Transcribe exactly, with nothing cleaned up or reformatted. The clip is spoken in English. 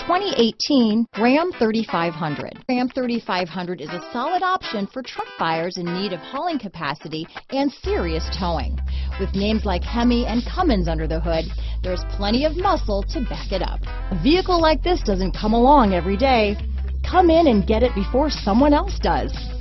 twenty eighteen Ram thirty-five hundred. Ram thirty-five hundred is a solid option for truck buyers in need of hauling capacity and serious towing. With names like Hemi and Cummins under the hood, there's plenty of muscle to back it up. A vehicle like this doesn't come along every day. Come in and get it before someone else does.